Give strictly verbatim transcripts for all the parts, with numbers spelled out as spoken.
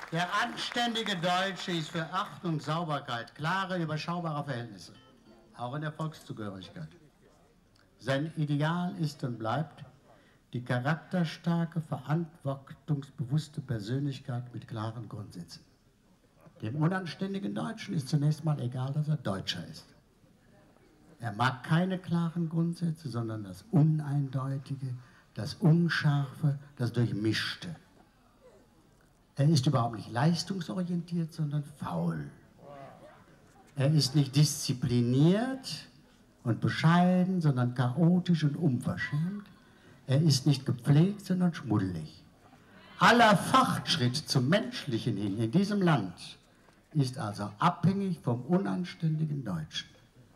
Der anständige Deutsche ist für Ordnung, Sauberkeit, klare, überschaubare Verhältnisse, auch in der Volkszugehörigkeit. Sein Ideal ist und bleibt die charakterstarke, verantwortungsbewusste Persönlichkeit mit klaren Grundsätzen. Dem unanständigen Deutschen ist zunächst mal egal, dass er Deutscher ist. Er mag keine klaren Grundsätze, sondern das Uneindeutige, das Unscharfe, das Durchmischte. Er ist überhaupt nicht leistungsorientiert, sondern faul. Er ist nicht diszipliniert und bescheiden, sondern chaotisch und unverschämt. Er ist nicht gepflegt, sondern schmuddelig. Aller Fortschritt zum Menschlichen hin in diesem Land ist also abhängig vom unanständigen Deutschen.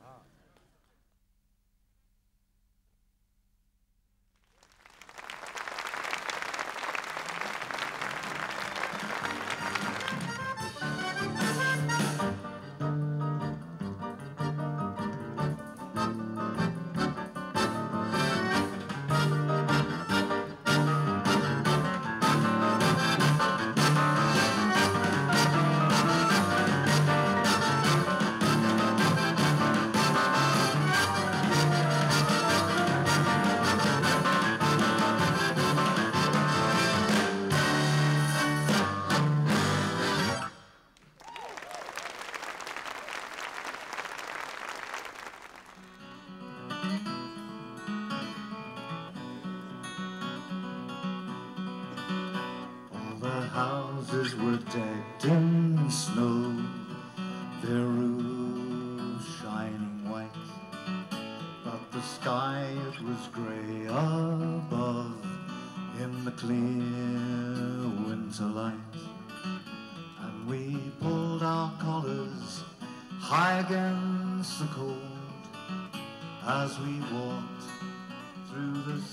Houses were decked in snow, their roofs shining white, but the sky, it was gray above in the clear winter light. And we pulled our collars high against the cold as we walked through the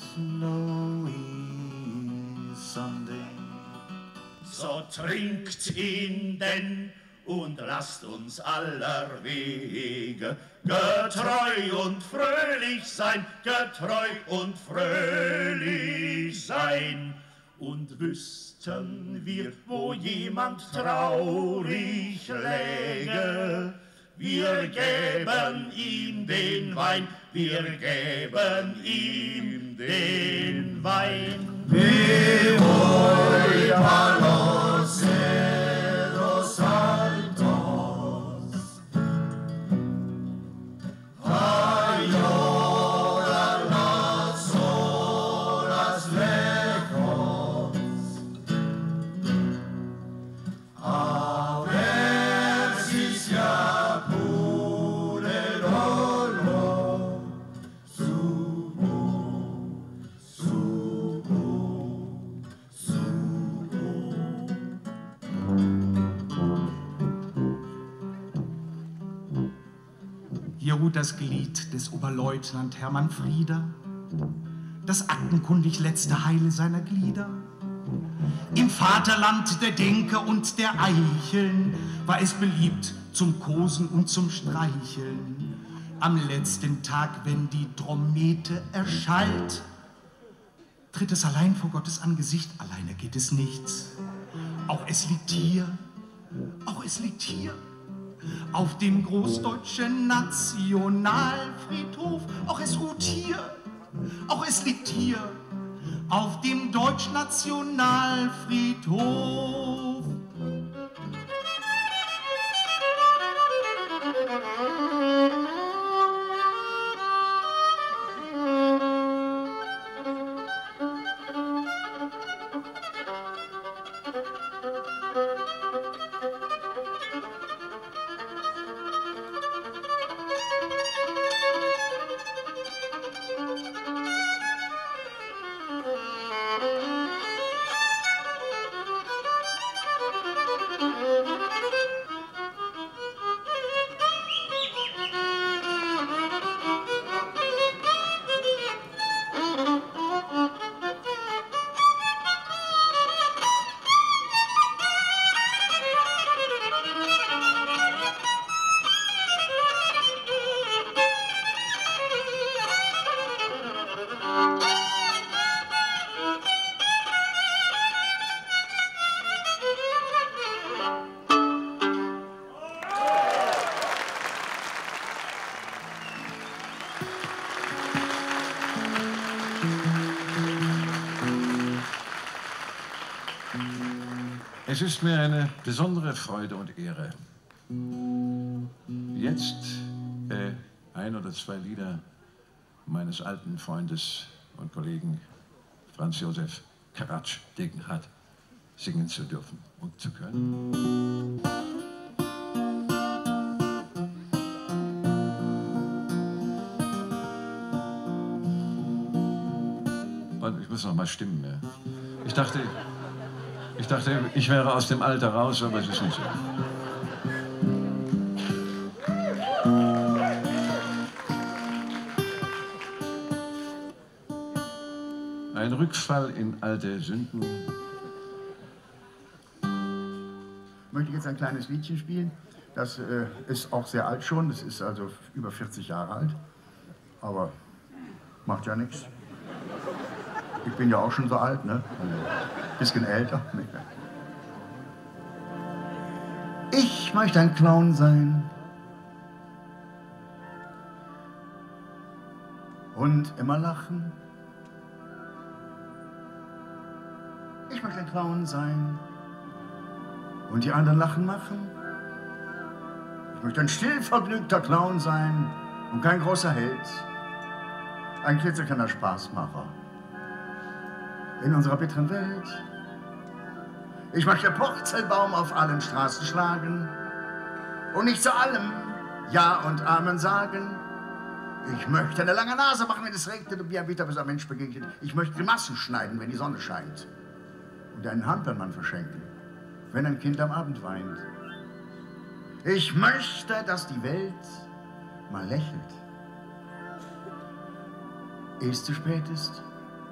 snowy Sunday. So trinkt ihn denn und lasst uns aller Wege getreu und fröhlich sein, getreu und fröhlich sein. Und wüssten wir, wo jemand traurig läge, wir gäben ihm den Wein, wir gäben ihm den Wein. We voy a los cerros altos, a llorar las horas lejos, a ver si se apura el olor, subo, subo. Hier ruht das Glied des Oberleutnant Hermann Frieder, das aktenkundig letzte Heil seiner Glieder. Im Vaterland der Denker und der Eicheln war es beliebt zum Kosen und zum Streicheln. Am letzten Tag, wenn die Drommete erschallt, tritt es allein vor Gottes Angesicht, alleine geht es nichts. Auch es liegt hier, auch es liegt hier, auf dem Großdeutschen Nationalfriedhof, auch es ruht hier, auch es liegt hier, auf dem Deutschnationalfriedhof. Es ist mir eine besondere Freude und Ehre, jetzt äh, ein oder zwei Lieder meines alten Freundes und Kollegen Franz Josef Karatsch-Degenhardt singen zu dürfen und zu können. Und ich muss noch mal stimmen. Ja. Ich dachte, ich dachte, ich wäre aus dem Alter raus, aber es ist nicht so. Ein Rückfall in alte Sünden. Ich möchte jetzt ein kleines Liedchen spielen. Das äh, ist auch sehr alt schon. Das ist also über vierzig Jahre alt. Aber macht ja nichts. Ich bin ja auch schon so alt, ne? Ein bisschen älter. Ich möchte ein Clown sein. Und immer lachen. Ich möchte ein Clown sein. Und die anderen lachen machen. Ich möchte ein stillvergnügter Clown sein und kein großer Held. Ein klitzekleiner Spaßmacher in unserer bitteren Welt. Ich möchte Purzelbaum auf allen Straßen schlagen und nicht zu allem Ja und Amen sagen. Ich möchte eine lange Nase machen, wenn es regnet und mir ein bitterböser Mensch begegnet. Ich möchte Grimassen schneiden, wenn die Sonne scheint. Und einen Hampelmann verschenken, wenn ein Kind am Abend weint. Ich möchte, dass die Welt mal lächelt, ehe es zu spät ist.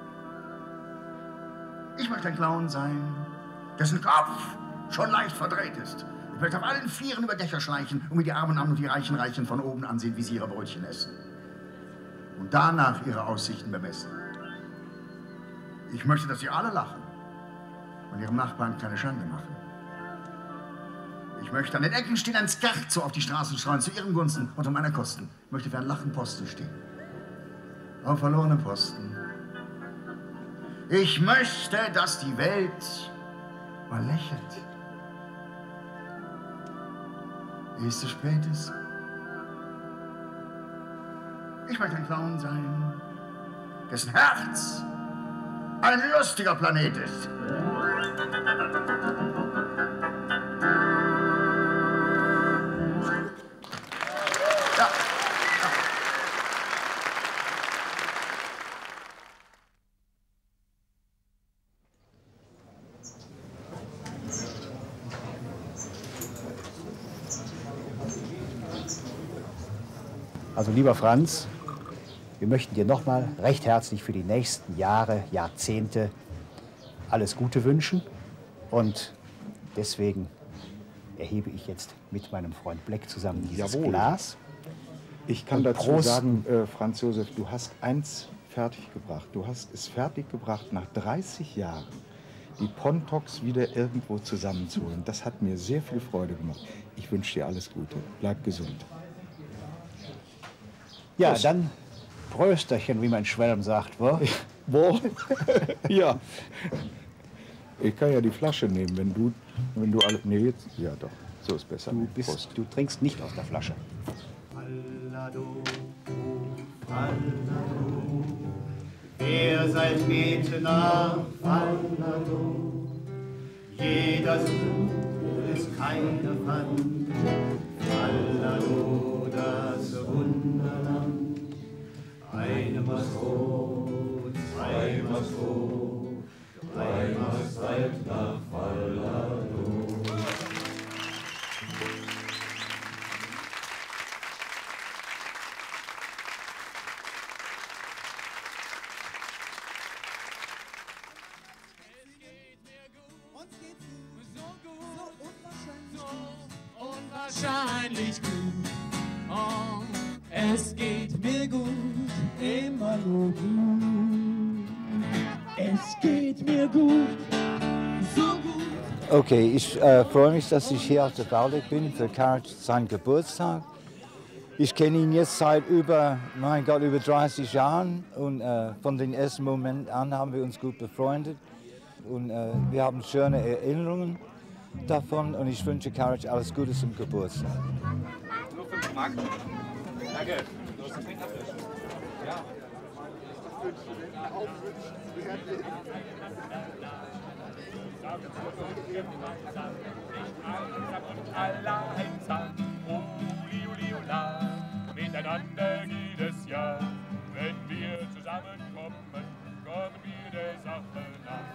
Ich möchte ein Clown sein, dessen Kopf schon leicht verdreht ist. Ich möchte auf allen Vieren über Dächer schleichen und mir die Armen an und die reichen Reichen von oben ansehen, wie sie ihre Brötchen essen. Und danach ihre Aussichten bemessen. Ich möchte, dass sie alle lachen und ihrem Nachbarn keine Schande machen. Ich möchte an den Ecken stehen, ein Scherzo auf die Straßen streuen, zu ihren Gunsten und um meiner Kosten. Ich möchte für ein Lachen Posten stehen. Auf verlorenen Posten. Ich möchte, dass die Welt mal lächelt. Ehe es zu spät ist. Ich möchte ein Clown sein, dessen Herz ein lustiger Planet ist. Ja. Also lieber Franz, wir möchten dir nochmal recht herzlich für die nächsten Jahre, Jahrzehnte alles Gute wünschen. Und deswegen erhebe ich jetzt mit meinem Freund Bleck zusammen dieses Jawohl. Glas. Ich kann Und dazu Prost. sagen, äh, Franz Josef, du hast eins fertiggebracht. Du hast es fertiggebracht, nach dreißig Jahren die Pontocs wieder irgendwo zusammenzuholen. Das hat mir sehr viel Freude gemacht. Ich wünsche dir alles Gute. Bleib gesund. Ja, Prost. dann Prösterchen, wie mein Schwelm sagt, wo? Wo? Ja. Ich kann ja die Flasche nehmen, wenn du, wenn du alle. Nee, jetzt. Ja, doch. So ist besser. Du, bist, Prost. du trinkst nicht aus der Flasche. Fallado, Fallado, wer seid Mädchen nach Fallado? Jeder sucht, es keiner fand. Fallado, das Wunderland. Eine Mast rot, zwei Mast rot, drei Mast weit nach Fallado. Wahrscheinlich gut, oh, es geht mir gut, immer nur gut. Es geht mir gut, so gut. Okay, ich äh, freue mich, dass ich hier auf der Waldeck bin für Karatsch seinen Geburtstag. Ich kenne ihn jetzt seit über, mein Gott, über dreißig Jahren und äh, von dem ersten Moment an haben wir uns gut befreundet und äh, wir haben schöne Erinnerungen. davon und ich wünsche Courage alles Gute zum Geburtstag. Nur fünf Mark. Danke. Du hast den Ja. Allein sang, Uli, Uli, Ula, miteinander geht es ja. Wenn wir zusammenkommen, kommen wir der Sache nach.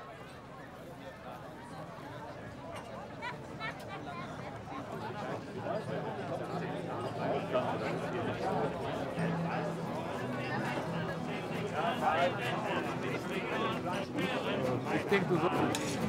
Ich denke, du sollst...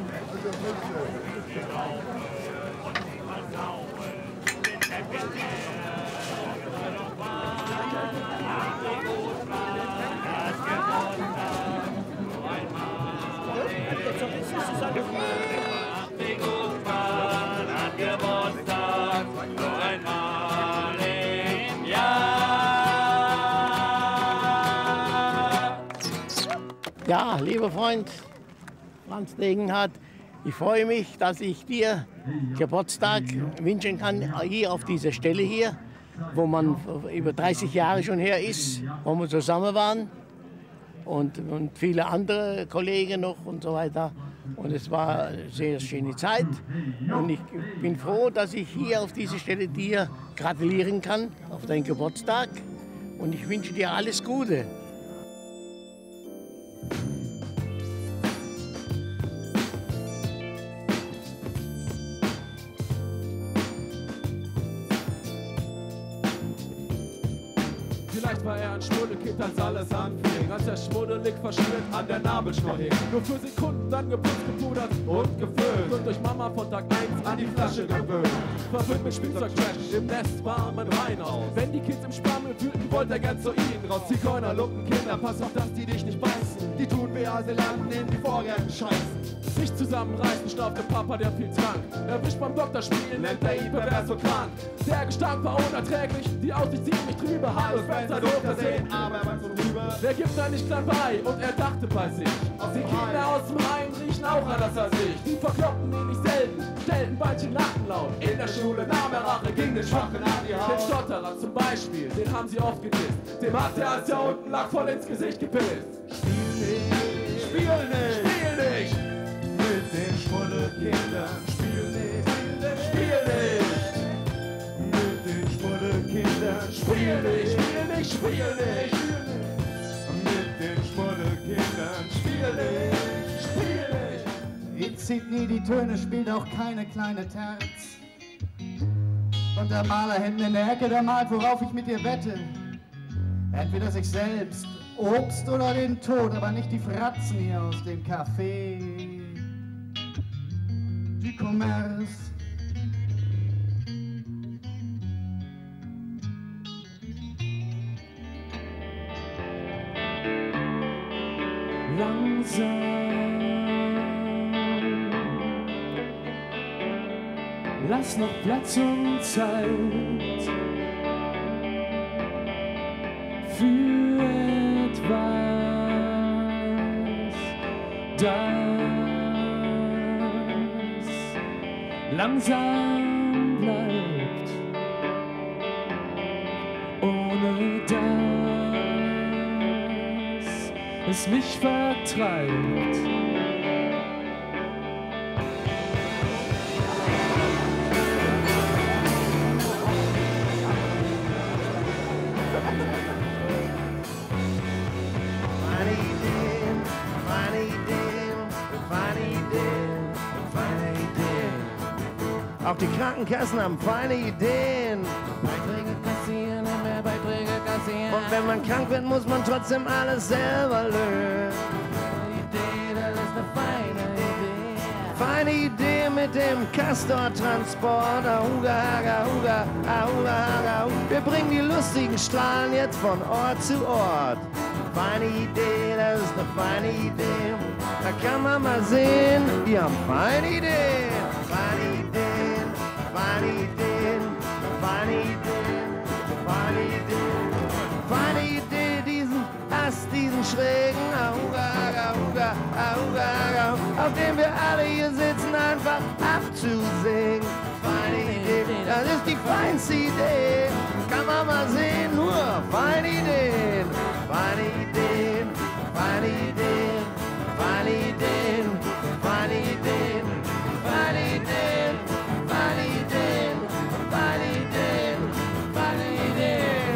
Ja, lieber Freund Franz Degenhardt, ich freue mich, dass ich dir Geburtstag wünschen kann, hier auf dieser Stelle hier, wo man über dreißig Jahre schon her ist, wo wir zusammen waren und, und viele andere Kollegen noch und so weiter. Und es war eine sehr schöne Zeit und ich bin froh, dass ich hier auf dieser Stelle dir gratulieren kann auf deinen Geburtstag und ich wünsche dir alles Gute. Vielleicht war er ein Schmuddelkind, als alles anfing, als er schmuddelig verschmiert an der Nabelschnur hing. Nur für Sekunden dann geputzt, gepudert und gefüllt und durch Mama von Tag eins an die Flasche gewöhnt. Verwöhnt mit Spielzeugtrash im Nest warmen Rheinhaus. Wenn die Kids im Sparmüll wühlten, wollte er gern zu ihnen raus. Zigeuner, Lumpen, Kinder, pass auf, dass die dich nicht beißen. Die tun weh, als sie landen in die Vorgärten scheißen. Sich zusammenreißen, schnaufte Papa, der viel trank. Erwischt beim Doktor spielen, nennt er ihn pervers und krank. Der Gestank war unerträglich, die Aussicht ziemlich trübe. Hallo Spencer, doof versehen, aber er war so drüber. Der gibt da nicht klein bei und er dachte bei sich. Die Kinder aus dem Heim riechen auch anders als ich. Die verkloppen ihn nicht selten, stellten Beinchen laut. In der Schule nahm er Rache, ging den Schwachen an die Haut. Den Stotterer zum Beispiel, den haben sie oft gedisst. Dem hat er, als er unten lag, voll ins Gesicht gepisst. Spiel nicht, spiel nicht, spiel nicht mit den Schmuddelkindern. Spiel nicht, spiel nicht mit den Schmuddelkindern. Spiel nicht, spiel nicht, spiel nicht mit den Schmuddelkindern. Spiel nicht, spiel nicht. Ihr zieht nie die Töne, spielt auch keine kleine Terz. Und der Maler hinten in der Ecke, der malt, worauf ich mit dir wette. Entweder sich selbst, Obst oder den Tod, aber nicht die Fratzen hier aus dem Café du Commerce. Langsam, lass noch Platz und Zeit für etwas, das langsam bleibt, ohne dass es mich vertreibt. Auch die Krankenkassen haben feine Ideen. Beiträge kassieren, mehr Beiträge kassieren. Und wenn man krank wird, muss man trotzdem alles selber lösen. Idee, das ist eine feine Idee. Feine Idee mit dem Castor-Transport. Ahuga, haga, huga, ahuga, haga, hu. Wir bringen die lustigen Strahlen jetzt von Ort zu Ort. Feine Idee, das ist eine feine Idee. Da kann man mal sehen, wir haben feine Ideen. Feine Ideen, feine Ideen, feine Ideen, feine Ideen. Feine Idee, diesen Ast, diesen schrägen Ahuga, Ahuga, Ahuga, Ahuga, auf dem wir alle hier sitzen, einfach abzusingen. Feine Idee, das ist die feinste Idee. Kann man mal sehen, nur feine Ideen, feine Ideen, feine Ideen, feine Ideen, feine Ideen, feine Ideen, feine Ideen, feine Ideen, feine Ideen.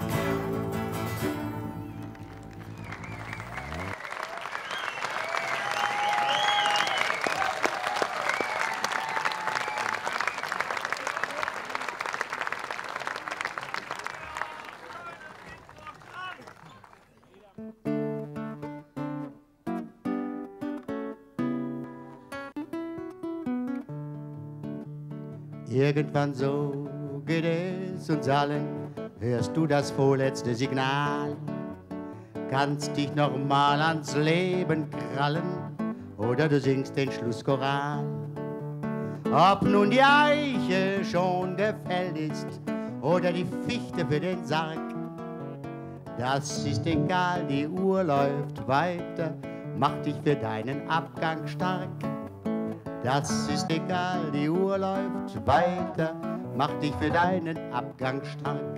Irgendwann so geht es uns allen, hörst du das vorletzte Signal. Kannst dich noch mal ans Leben krallen oder du singst den Schlusschoral. Ob nun die Eiche schon gefällt ist oder die Fichte für den Sarg, das ist egal, die Uhr läuft weiter, mach dich für deinen Abgang stark. Das ist egal, die Uhr läuft weiter, mach dich für deinen Abgang stark.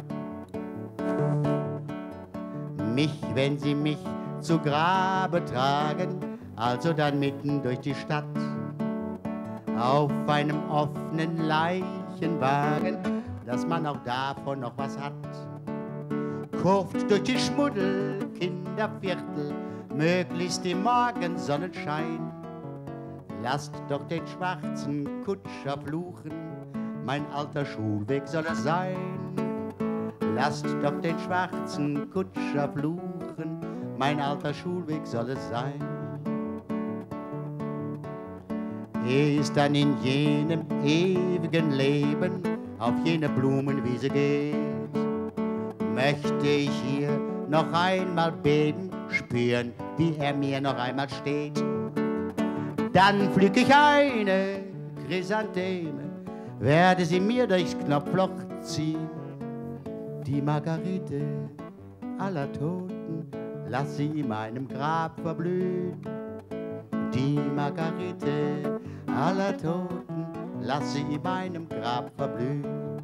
Mich, wenn sie mich zu Grabe tragen, also dann mitten durch die Stadt, auf einem offenen Leichenwagen, dass man auch davon noch was hat. Kurft durch die Schmuddelkinderviertel, möglichst im Morgensonnenschein. Lasst doch den schwarzen Kutscher fluchen, mein alter Schulweg soll es sein. Lasst doch den schwarzen Kutscher fluchen, mein alter Schulweg soll es sein. Er ist dann in jenem ewigen Leben auf jene Blumenwiese geht. Möchte ich hier noch einmal beten, spüren, wie er mir noch einmal steht. Dann pflück ich eine Chrysantheme, werde sie mir durchs Knopfloch ziehen. Die Margarete aller Toten, lass sie in meinem Grab verblühen. Die Margarete aller Toten, lass sie in meinem Grab verblühen.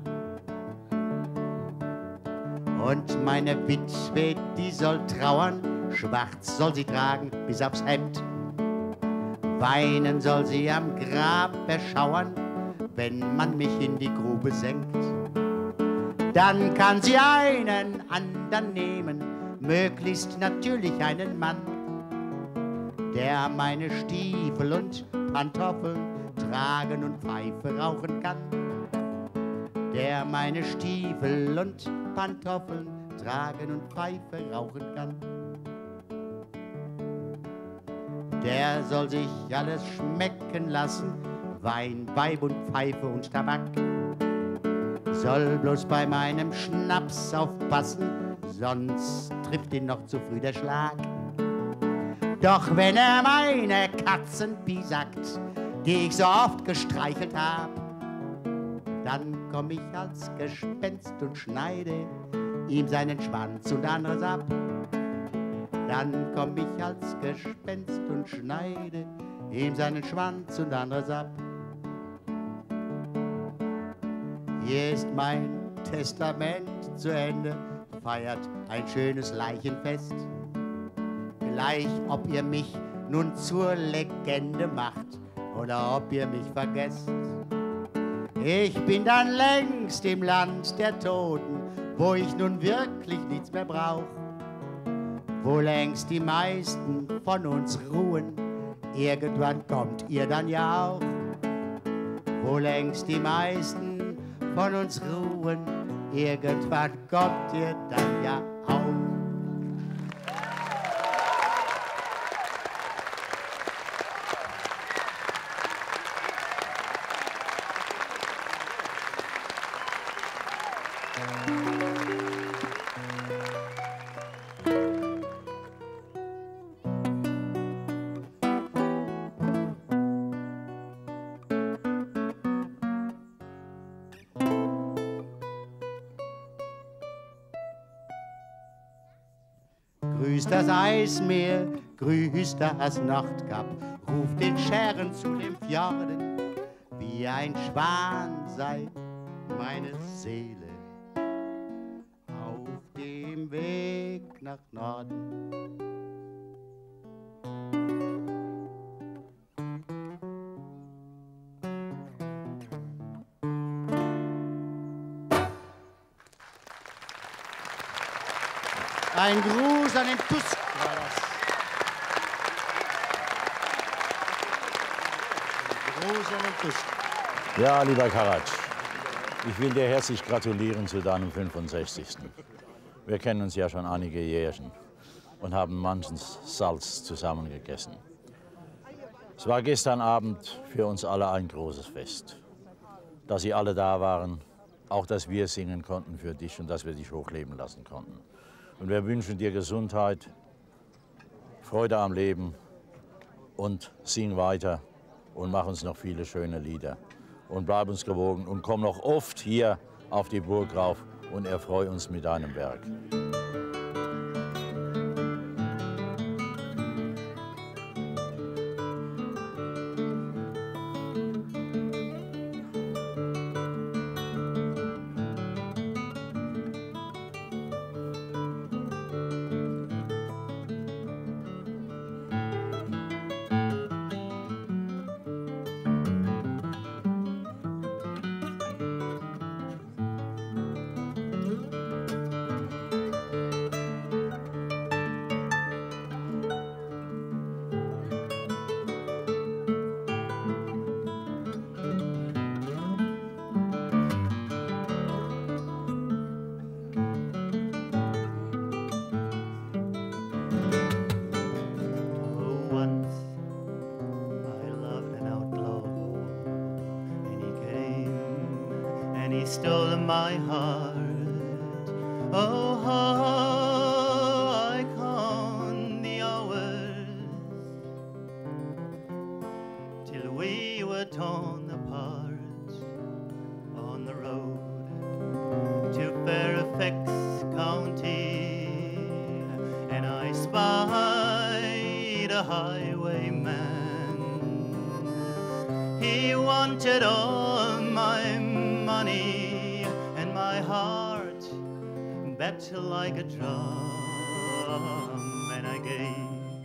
Und meine Witwe, die soll trauern, schwarz soll sie tragen bis aufs Hemd. Weinen soll sie am Grab beschauern, wenn man mich in die Grube senkt. Dann kann sie einen anderen nehmen, möglichst natürlich einen Mann, der meine Stiefel und Pantoffeln tragen und Pfeife rauchen kann. Der meine Stiefel und Pantoffeln tragen und Pfeife rauchen kann. Der soll sich alles schmecken lassen, Wein, Weib und Pfeife und Tabak. Soll bloß bei meinem Schnaps aufpassen, sonst trifft ihn noch zu früh der Schlag. Doch wenn er meine Katzen piesackt, die ich so oft gestreichelt hab, dann komm ich als Gespenst und schneide ihm seinen Schwanz und anderes ab. Dann komm ich als Gespenst und schneide ihm seinen Schwanz und anderes ab. Hier ist mein Testament zu Ende, feiert ein schönes Leichenfest. Gleich, ob ihr mich nun zur Legende macht oder ob ihr mich vergesst. Ich bin dann längst im Land der Toten, wo ich nun wirklich nichts mehr brauch. Wo längst die meisten von uns ruhen, irgendwann kommt ihr dann ja auch. Wo längst die meisten von uns ruhen, irgendwann kommt ihr dann ja auch. Grüßt das Eismeer, grüßt das Nordkap, ruft den Schären zu den Fjorden, wie ein Schwan sei meine Seele auf dem Weg nach Norden. Ein Gruß an den Tusk war das. Ein Gruß an den Tusk. Ja, lieber Karatsch, ich will dir herzlich gratulieren zu deinem fünfundsechzigsten Wir kennen uns ja schon einige Jährchen und haben manches Salz zusammen gegessen. Es war gestern Abend für uns alle ein großes Fest. Dass Sie alle da waren, auch dass wir singen konnten für dich und dass wir dich hochleben lassen konnten. Und wir wünschen dir Gesundheit, Freude am Leben und sing weiter und mach uns noch viele schöne Lieder. Und bleib uns gewogen und komm noch oft hier auf die Burg rauf und erfreu uns mit deinem Werk. Stole my heart. Oh, how I count the hours till we were torn apart on the road to Fairfax County, and I spied a highwayman. He wanted all my money, and my heart beat like a drum, and I gave.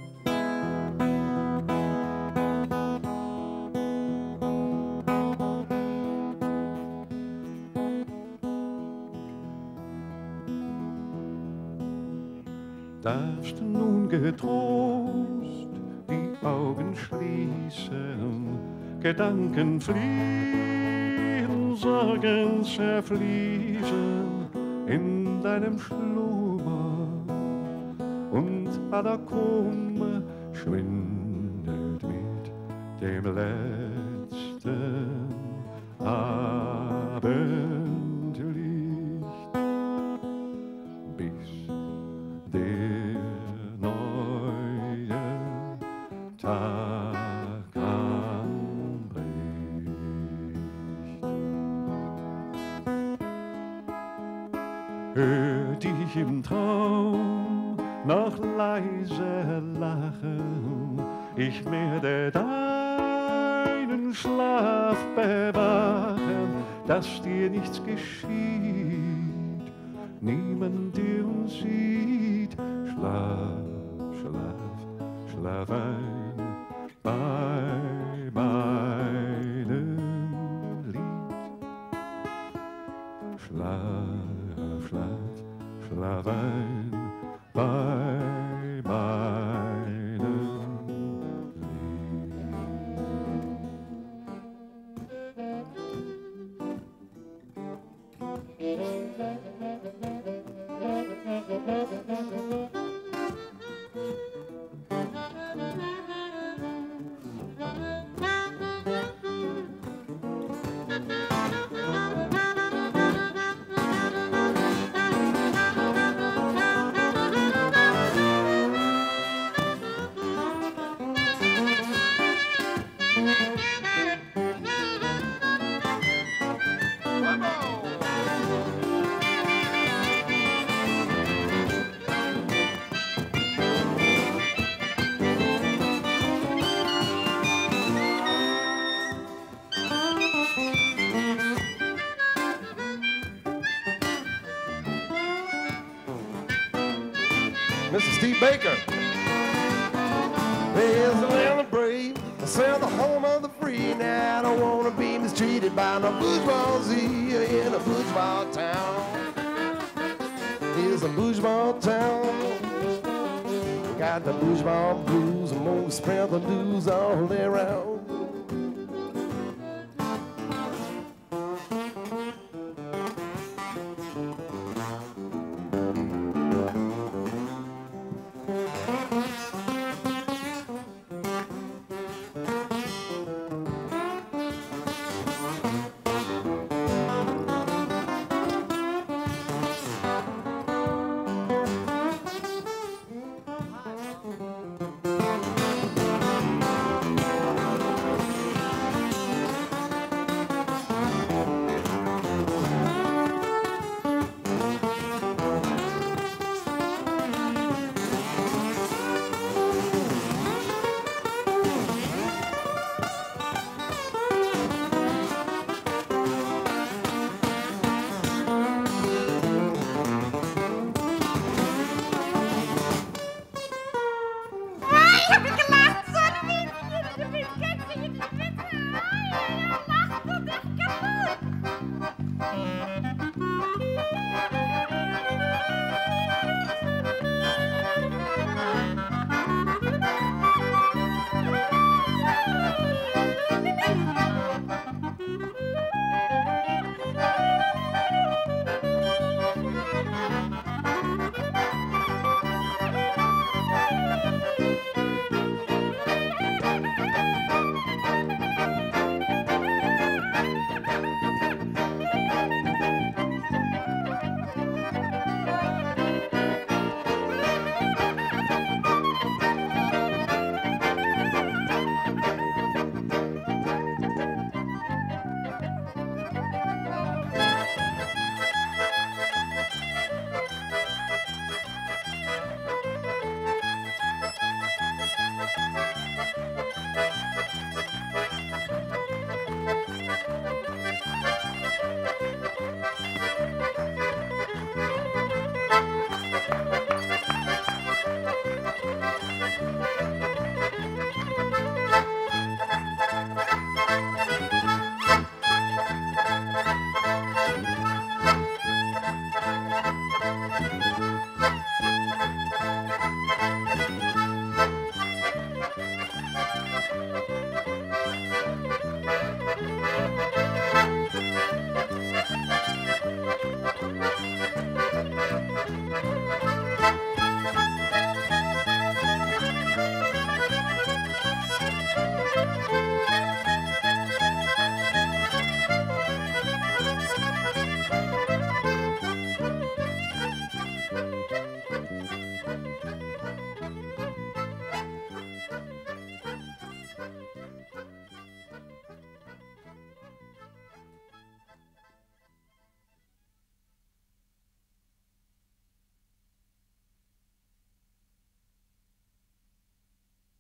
Darfst nun getrost die Augen schließen, Gedanken fliehen, Sorgen zerfließen in deinem Schlummer, und aller Kummer schwindet mit dem letzten Abendlicht, bis der neue Tag anbricht. Hör dich im Traum noch leise lachen, ich werde deinen Schlaf bewachen, dass dir nichts geschieht, niemand dir uns sieht. Schlaf, schlaf, schlaf ein bei meinem Lied. Schlaf, schlaf, schlaf ein bei meinem Mister Steve Baker. There's a land of brave, sell the home of the free. Now I don't want to be mistreated by no bourgeoisie in a bourgeois town. Here's a bourgeois town. Got the bourgeois blues, I'm gonna spread the news all around.